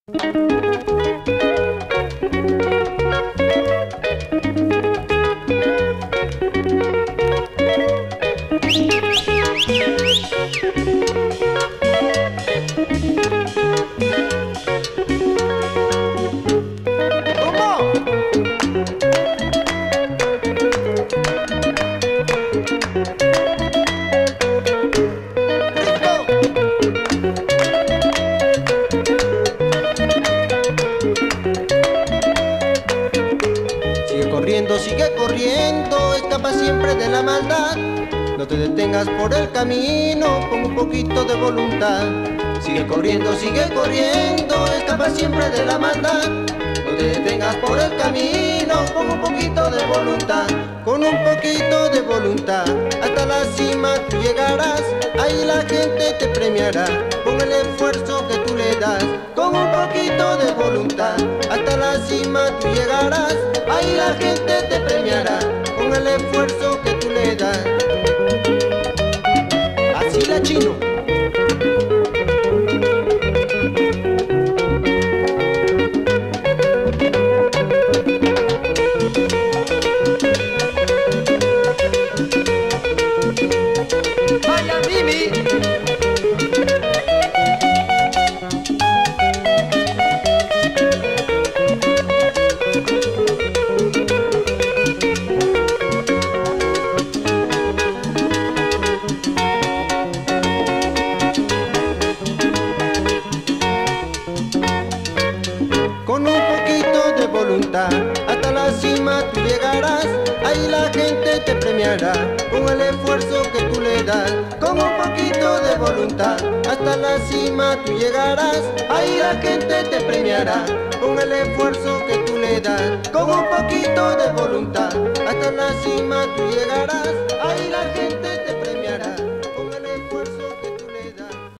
Sigue corriendo, escapa siempre de la maldad. No te detengas por el camino, con un poquito de voluntad. Sigue corriendo, escapa siempre de la maldad. No te detengas por el camino, con un poquito de voluntad. Con un poquito de voluntad, hasta la cima tú llegarás. Ahí la gente te premiará, con el esfuerzo que tú le das. Con un poquito de voluntad, hasta la cima tú llegarás. Ahí la gente te premiará, con el esfuerzo que tú le das. Así la Chino. ¡Vaya Mimi! Con un poquito de voluntad, hasta la cima tú llegarás. Ahí la gente te premiará, con el esfuerzo que tú le das. Con un poquito de voluntad, hasta la cima tú llegarás. Ahí la gente te premiará, con el esfuerzo que tú le das. Con un poquito de voluntad, hasta la cima tú llegarás. Ahí la gente